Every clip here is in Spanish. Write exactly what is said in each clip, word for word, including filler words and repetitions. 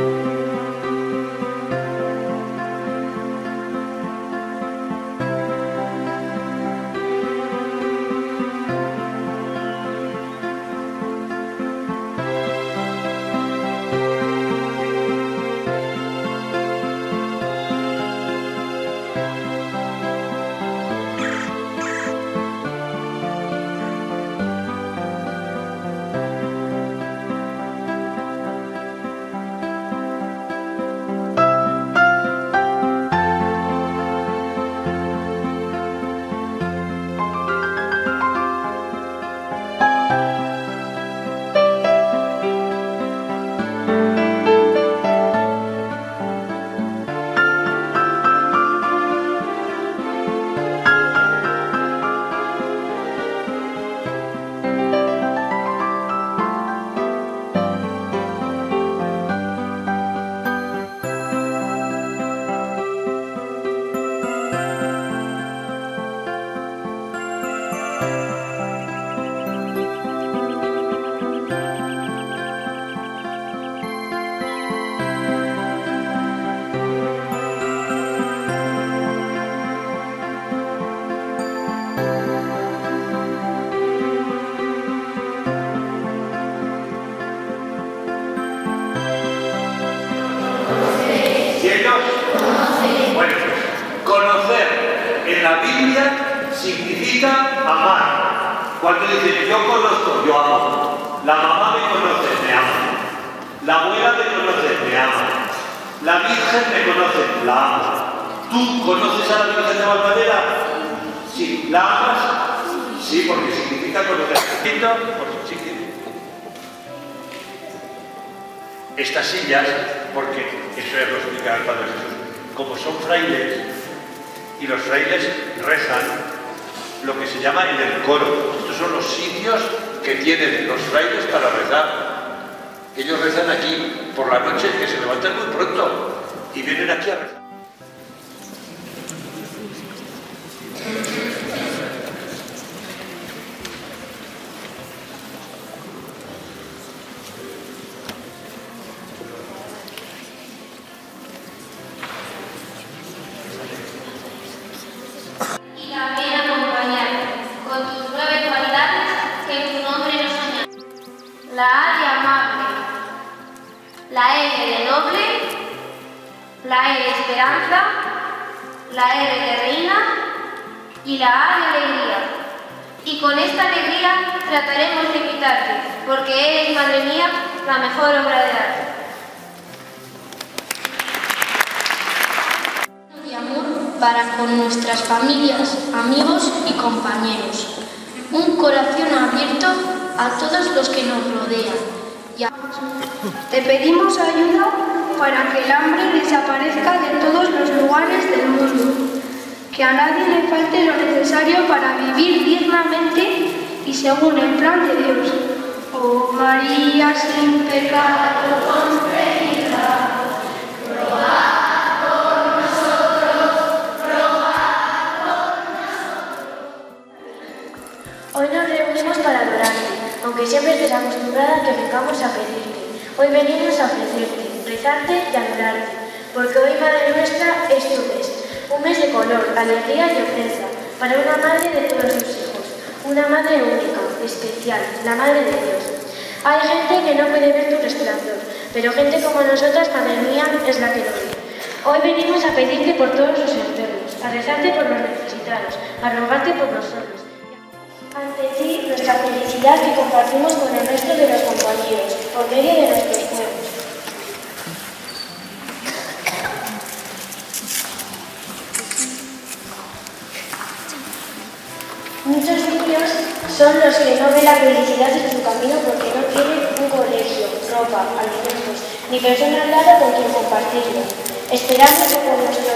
Bueno, conocer en la Biblia significa amar. Cuando dicen yo conozco, yo amo. La mamá me conoce, me ama. La abuela me conoce, me ama. La Virgen me conoce, la amo. ¿Tú conoces a la Virgen de Valvanera? Sí. ¿La amas? Sí, porque significa conocer. Estas sillas, porque eso ya lo explicaba el Padre Jesús, como son frailes, y los frailes rezan lo que se llama en el coro. Estos son los sitios que tienen los frailes para rezar. Ellos rezan aquí por la noche, que se levantan muy pronto, y vienen aquí a rezar. La A de amable, la N de noble, la E de esperanza, la R de reina y la A de alegría. Y con esta alegría trataremos de quitarte, porque eres, madre mía, la mejor obra de arte. De amor para con nuestras familias, amigos y compañeros. Un corazón abierto a todos los que nos rodean. Y a... Te pedimos ayuda para que el hambre desaparezca de todos los lugares del mundo, que a nadie le falte lo necesario para vivir dignamente y según el plan de Dios. Oh María sin pecado concebida, ruega por nosotros, ruega por nosotros. Hoy nos reunimos para adorarte, aunque siempre estés acostumbrada a que vengamos a pedirte. Hoy venimos a ofrecerte, rezarte y adorarte, porque hoy, Madre nuestra, es tu mes, un mes de color, alegría y ofrenda, para una madre de todos sus hijos, una madre única, especial, la Madre de Dios. Hay gente que no puede ver tu resplandor, pero gente como nosotras, Madre mía, es la que lo ve. Hoy venimos a pedirte por todos los enfermos, a rezarte por los necesitados, a rogarte por nosotros. Ante ti, nuestra felicidad que compartimos con el resto de los compañeros, por medio de nuestros juegos. Muchos niños son los que no ven la felicidad en su camino porque no tienen un colegio, ropa, alimentos, ni persona al lado con quien compartirlo. Esperamos que con nuestro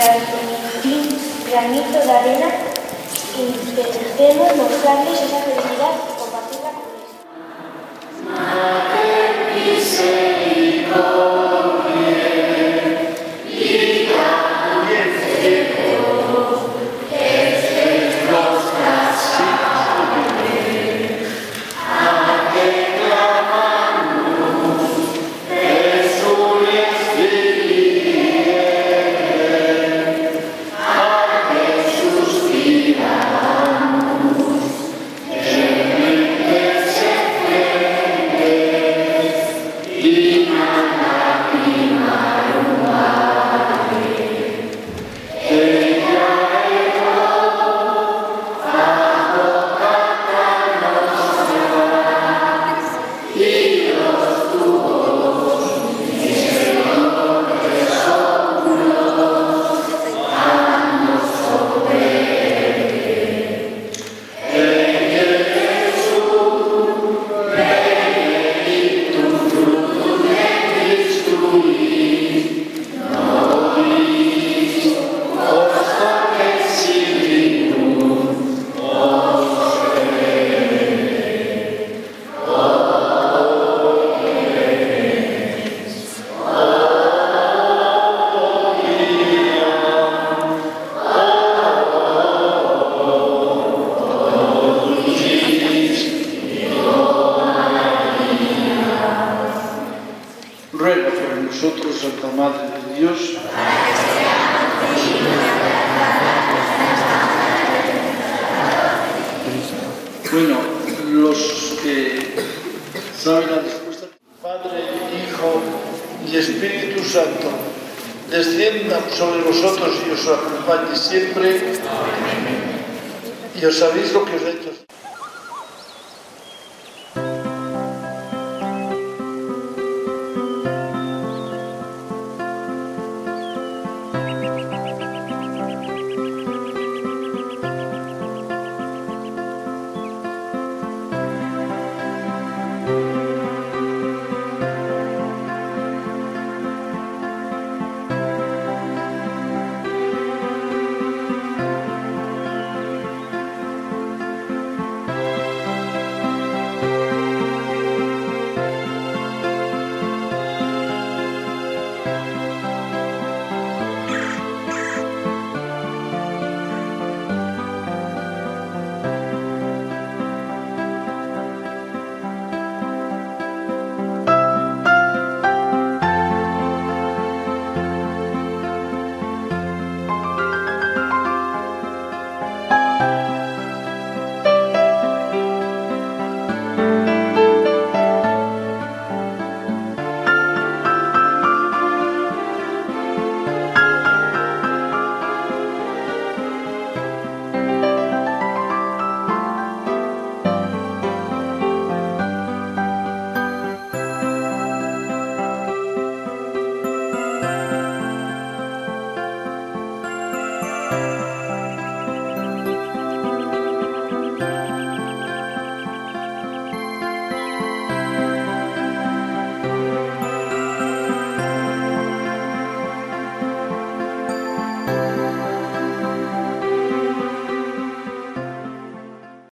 granito de arena intentemos mostrarles esa felicidad y compartirla con ellos. Madre misericordia. Jesús vosotros, Santa Madre de Dios. Bueno, los que saben la respuesta, Padre, Hijo y Espíritu Santo, desciendan sobre vosotros y os acompañe siempre. Y os sabéis lo que os he hecho.